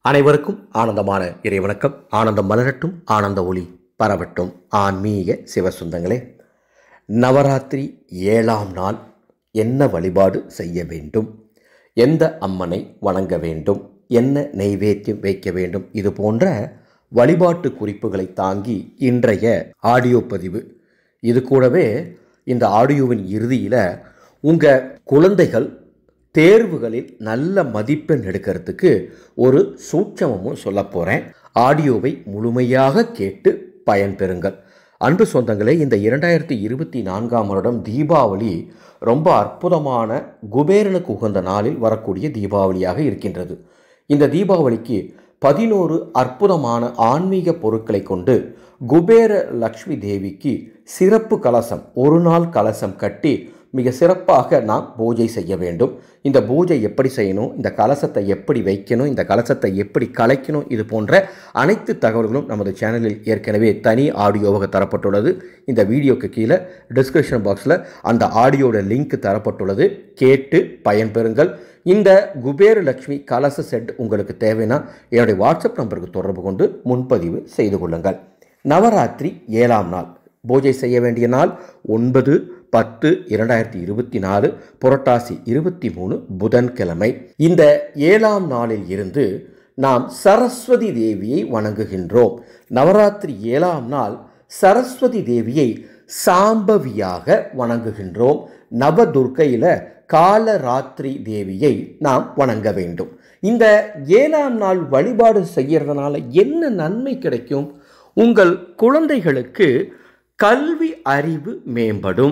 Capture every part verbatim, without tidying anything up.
அனைவருக்கும் ஆனந்தமான இறைவணக்கம். ஆனந்தம் மலரட்டும், ஆனந்த ஒளி பரவட்டும். ஆன்மீக சிவசுந்தங்களே, நவராத்திரி ஏழாம் நாள் என்ன வழிபாடு செய்ய வேண்டும், எந்த அம்மனை வணங்க வேண்டும், என்ன நெய்வேத்தியம் வைக்க வேண்டும், இது போன்ற வழிபாட்டு குறிப்புகளை தாங்கி இன்றைய ஆடியோ பதிவு. இது கூடவே இந்த ஆடியோவின் இறுதியில் உங்கள் குழந்தைகள் தேர்வுகளில் நல்ல மதிப்பெண் எடுக்கிறதுக்கு ஒரு சூட்சமமும் சொல்ல போகிறேன். ஆடியோவை முழுமையாக கேட்டு பயன்பெறுங்கள். அன்பு சொந்தங்களே, இந்த இரண்டாயிரத்தி இருபத்தி நான்காம் வருடம் தீபாவளி ரொம்ப அற்புதமான குபேரனுக்கு உகந்த நாளில் வரக்கூடிய தீபாவளியாக இருக்கின்றது. இந்த தீபாவளிக்கு பதினோரு அற்புதமான ஆன்மீக பொருட்களை கொண்டு குபேர லக்ஷ்மி தேவிக்கு சிறப்பு கலசம், ஒரு நாள் கலசம் கட்டி மிக சிறப்பாக நாம் பூஜை செய்ய வேண்டும். இந்த பூஜை எப்படி செய்யணும், இந்த கலசத்தை எப்படி வைக்கணும், இந்த கலசத்தை எப்படி கலைக்கணும், இது போன்ற அனைத்து தகவல்களும் நமது சேனலில் ஏற்கனவே தனி ஆடியோவாக தரப்பட்டுள்ளது. இந்த வீடியோக்கு கீழே டிஸ்கிரிப்ஷன் பாக்ஸில் அந்த ஆடியோட லிங்க் தரப்பட்டுள்ளது. கேட்டு பயன்பெறுங்கள். இந்த குபேர லட்சுமி கலச செட் உங்களுக்கு தேவைன்னா என்னுடைய வாட்ஸ்அப் நம்பருக்கு தொடர்பு கொண்டு முன்பதிவு செய்து கொள்ளுங்கள். நவராத்திரி ஏழாம் நாள் பூஜை செய்ய வேண்டிய நாள் ஒன்பது பத்து இரண்டாயிரத்தி இருபத்தி நாலு புரட்டாசி இருபத்தி மூணு புதன்கிழமை. இந்த ஏழாம் நாளில் இருந்து நாம் சரஸ்வதி தேவியை வணங்குகின்றோம். நவராத்திரி ஏழாம் நாள் சரஸ்வதி தேவியை சாம்பவியாக வணங்குகின்றோம். நவதுர்க்கையில் காலராத்திரி தேவியை நாம் வணங்க வேண்டும். இந்த ஏழாம் நாள் வழிபாடு செய்யறதுனால என்ன நன்மை கிடைக்கும்? உங்கள் குழந்தைகளுக்கு கல்வி அறிவு மேம்படும்,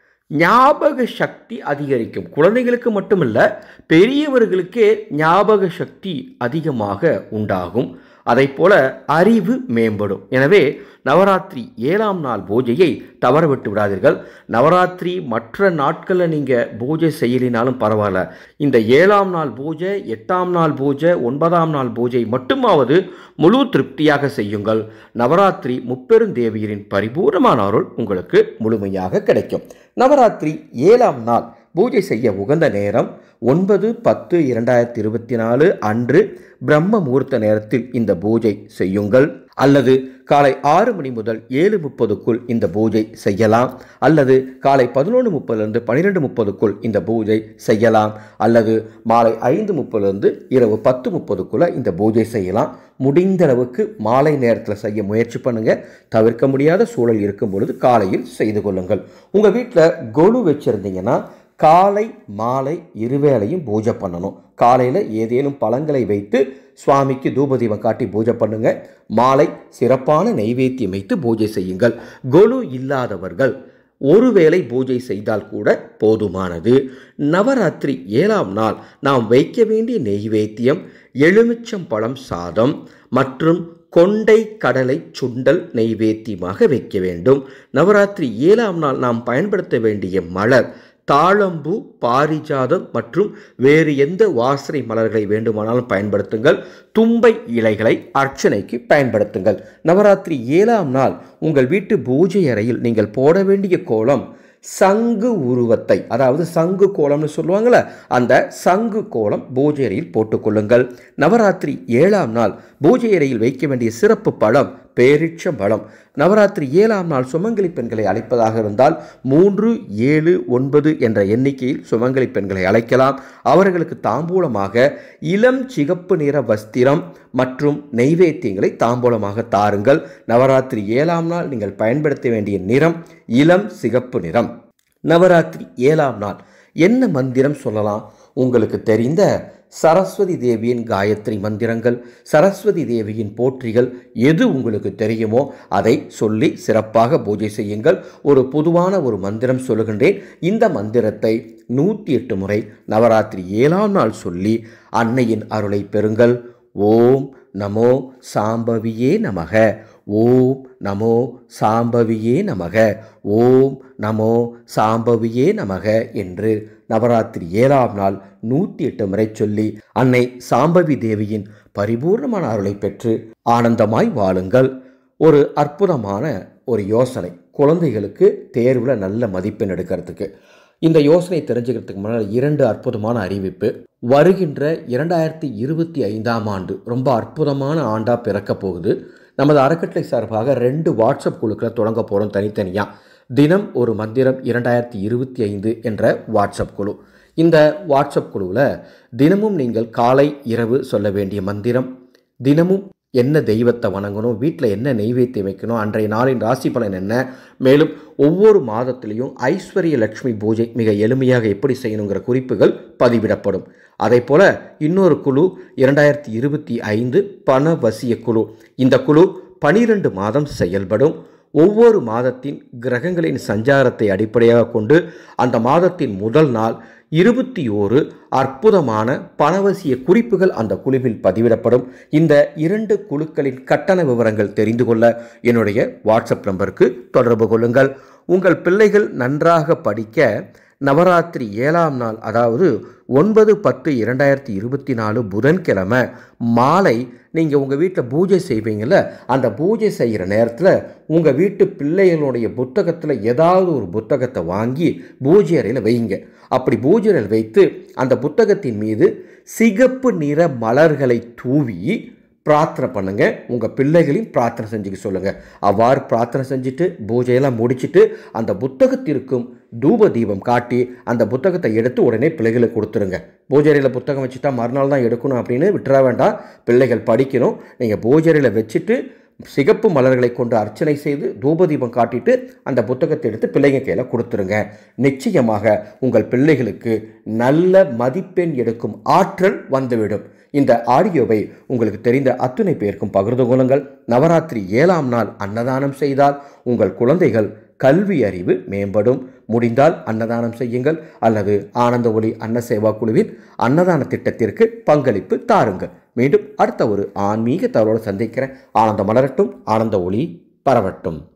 ஞாபக சக்தி அதிகரிக்கும். குழந்தைகளுக்கு மட்டுமல்ல, பெரியவர்களுக்கே ஞாபக சக்தி அதிகமாக உண்டாகும். அதை போல அறிவு மேம்படும். எனவே நவராத்திரி ஏழாம் நாள் பூஜையை தவறவிட்டு விடாதீர்கள். நவராத்திரி மற்ற நாட்களில் நீங்கள் பூஜை செய்யலினாலும் பரவாயில்ல, இந்த ஏழாம் நாள் பூஜை, எட்டாம் நாள் பூஜை, ஒன்பதாம் நாள் பூஜை மட்டுமாவது முழு திருப்தியாக செய்யுங்கள். நவராத்திரி முப்பெருந்தேவியரின் பரிபூர்ணமான அருள் உங்களுக்கு முழுமையாக கிடைக்கும். நவராத்திரி ஏழாம் நாள் பூஜை செய்ய உகந்த நேரம் ஒன்பது பத்து இரண்டாயிரத்தி இருபத்தி நாலு அன்று பிரம்ம முகூர்த்த நேரத்தில் இந்த பூஜை செய்யுங்கள். அல்லது காலை ஆறு மணி முதல் ஏழு முப்பதுக்குள் இந்த பூஜை செய்யலாம். அல்லது காலை பதினொன்று முப்பதுலேருந்து பன்னிரெண்டு முப்பதுக்குள் இந்த பூஜை செய்யலாம். அல்லது மாலை ஐந்து முப்பதுலேருந்து இரவு பத்து முப்பதுக்குள்ளே இந்த பூஜை செய்யலாம். முடிந்த அளவுக்கு மாலை நேரத்தில் செய்ய முயற்சி பண்ணுங்கள். தவிர்க்க முடியாத சூழல் இருக்கும் பொழுது காலையில் செய்து கொள்ளுங்கள். உங்கள் வீட்டில் கொலு வச்சுருந்தீங்கன்னா காலை மாலை இருவேளையும் பூஜை பண்ணணும். காலையில் ஏதேனும் பழங்களை வைத்து சுவாமிக்கு தூபதீபம் காட்டி பூஜை பண்ணுங்க. மாலை சிறப்பான நெய்வேத்தியம் வைத்து பூஜை செய்யுங்கள். கொலு இல்லாதவர்கள் ஒருவேளை பூஜை செய்தால் கூட போதுமானது. நவராத்திரி ஏழாம் நாள் நாம் வைக்க வேண்டிய நெய்வேத்தியம் எலுமிச்சம் பழம் சாதம் மற்றும் கொண்டை கடலை சுண்டல் நெய்வேத்தியமாக வைக்க வேண்டும். நவராத்திரி ஏழாம் நாள் நாம் பயன்படுத்த வேண்டிய மலர் தாழம்பூ, பாரிஜாதம் மற்றும் வேறு எந்த வாசனை மலர்களை வேண்டுமானாலும் பயன்படுத்துங்கள். தும்பை இலைகளை அர்ச்சனைக்கு பயன்படுத்துங்கள். நவராத்திரி ஏழாம் நாள் உங்கள் வீட்டு பூஜை அறையில் நீங்கள் போட வேண்டிய கோலம் சங்கு உருவத்தை, அதாவது சங்கு கோலம்னு சொல்லுவாங்கள்ல, அந்த சங்கு கோலம் பூஜை அறையில் போட்டுக்கொள்ளுங்கள். நவராத்திரி ஏழாம் நாள் பூஜை அறையில் வைக்க வேண்டிய சிறப்பு பழம் பேரிச்சம் பழம். நவராத்திரி ஏழாம் நாள் சுமங்கலி பெண்களை அழைப்பதாக இருந்தால் மூன்று ஏழு ஒன்பது என்ற எண்ணிக்கையில் சுமங்கலி பெண்களை அழைக்கலாம். அவர்களுக்கு தாம்பூலமாக இளம் சிகப்பு நிற வஸ்திரம் மற்றும் நெய்வேத்தியங்களை தாம்பூலமாக தாருங்கள். நவராத்திரி ஏழாம் நாள் நீங்கள் பயன்படுத்த வேண்டிய நிறம் இளம் சிகப்பு நிறம். நவராத்திரி ஏழாம் நாள் என்ன மந்திரம் சொல்லலாம்? உங்களுக்கு தெரிந்த சரஸ்வதி தேவியின் காயத்ரி மந்திரங்கள், சரஸ்வதி தேவியின் போற்றிகள் எது உங்களுக்கு தெரியுமோ அதை சொல்லி சிறப்பாக பூஜை செய்யுங்கள். ஒரு பொதுவான ஒரு மந்திரம் சொல்லுகின்றேன். இந்த மந்திரத்தை நூற்றி எட்டு முறை நவராத்திரி ஏழாம் நாள் சொல்லி அன்னையின் அருளை பெறுங்கள். ஓம் நமோ சாம்பவியே நமக, ஓம் நமோ சாம்பவியே நமக, ஓம் நமோ சாம்பவியே நமக என்று நவராத்திரி ஏழாம் நாள் நூற்றி எட்டு முறை சொல்லி அன்னை சாம்பவி தேவியின் பரிபூர்ணமான அருளை பெற்று ஆனந்தமாய் வாழுங்கள். ஒரு அற்புதமான ஒரு யோசனை குழந்தைகளுக்கு தேர்வில் நல்ல மதிப்பெண் எடுக்கிறதுக்கு. இந்த யோசனை தெரிஞ்சுக்கிறதுக்கு முன்னால் இரண்டு அற்புதமான அறிவிப்பு. வருகின்ற இரண்டாயிரத்தி இருபத்தி ஐந்தாம் ஆண்டு ரொம்ப அற்புதமான ஆண்டாக பிறக்க போகுது. நமது அறக்கட்டளை சார்பாக ரெண்டு வாட்ஸ்அப் குழுக்களை தொடங்க போகிறோம் தனித்தனியாக. தினம் ஒரு மந்திரம் இரண்டாயிரத்தி இருபத்தி ஐந்து என்ற வாட்ஸ்அப் குழு. இந்த வாட்ஸ்அப் குழுவில் தினமும் நீங்கள் காலை இரவு சொல்ல வேண்டிய மந்திரம், தினமும் என்ன தெய்வத்தை வணங்கணும், வீட்டில் என்ன நெய்வேத்தியம் வைக்கணும், அன்றைய நாளின் ராசி பலன் என்ன, மேலும் ஒவ்வொரு மாதத்திலையும் ஐஸ்வர்ய லட்சுமி பூஜை மிக எளிமையாக எப்படி செய்யணுங்கிற குறிப்புகள் பதிவிடப்படும். அதே போல் இன்னொரு குழு இரண்டாயிரத்தி இருபத்தி ஐந்து பணவசிய குழு. இந்த குழு பனிரெண்டு மாதம் செயல்படும். ஒவ்வொரு மாதத்தின் கிரகங்களின் சஞ்சாரத்தை அடிப்படையாக கொண்டு அந்த மாதத்தின் முதல் நாள் இருபத்தி ஓரு அற்புதமான பணவசிய குறிப்புகள் அந்த குழுவில் பதிவிடப்படும். இந்த இரண்டு குழுக்களின் கட்டண விவரங்கள் தெரிந்து கொள்ள என்னுடைய வாட்ஸ்அப் நம்பருக்கு தொடர்பு கொள்ளுங்கள். உங்கள் பிள்ளைகள் நன்றாக படிக்க நவராத்திரி ஏழாம் நாள், அதாவது ஒன்பது பத்து இரண்டாயிரத்தி இருபத்தி நாலு புதன்கிழமை மாலை நீங்கள் உங்கள் வீட்டில் பூஜை செய்வீங்கள்ல, அந்த பூஜை செய்கிற நேரத்தில் உங்கள் வீட்டு பிள்ளைகளுடைய புத்தகத்தில் ஏதாவது ஒரு புத்தகத்தை வாங்கி பூஜை அறையில் வைங்க. அப்படி பூஜை அறையில் வைத்து அந்த புத்தகத்தின் மீது சிகப்பு நிற மலர்களை தூவி பிரார்த்தனை பண்ணுங்க. உங்கள் பிள்ளைகளையும் பிரார்த்தனை செஞ்சுக்க சொல்லுங்கள். அவ்வாறு பிரார்த்தனை செஞ்சுட்டு பூஜையெல்லாம் முடிச்சுட்டு அந்த புத்தகத்திற்கும் தூப தீபம் காட்டி அந்த புத்தகத்தை எடுத்து உடனே பிள்ளைகளுக்கு கொடுத்துருங்க. பூஜையில் புத்தகம் வச்சுட்டா மறுநாள் தான் எடுக்கணும் அப்படின்னு விட்டுற வேண்டாம். பிள்ளைகள் படிக்கணும். நீங்கள் பூஜையில் வச்சுட்டு சிகப்பு மலர்களை கொண்டு அர்ச்சனை செய்து தூப தீபம் காட்டிட்டு அந்த புத்தகத்தை எடுத்து பிள்ளைங்க கையில் கொடுத்துருங்க. நிச்சயமாக உங்கள் பிள்ளைகளுக்கு நல்ல மதிப்பெண் எடுக்கும் ஆற்றல் வந்துவிடும். இந்த ஆடியோவை உங்களுக்கு தெரிந்த அத்துணை பேருக்கும் பகிர்ந்து கொள்ளுங்கள். நவராத்திரி ஏழாம் நாள் அன்னதானம் செய்தால் உங்கள் குழந்தைகள் கல்வி அறிவு மேம்படும். முடிந்தால் அன்னதானம் செய்யுங்கள், அல்லது ஆனந்த ஒளி அன்ன சேவா குழுவின் அன்னதான திட்டத்திற்கு பங்களிப்பு தாருங்கள். மீண்டும் அடுத்த ஒரு ஆன்மீக தகவலோடு சந்திக்கிறேன். ஆனந்த மலரட்டும், ஆனந்த ஒளி பரவட்டும்.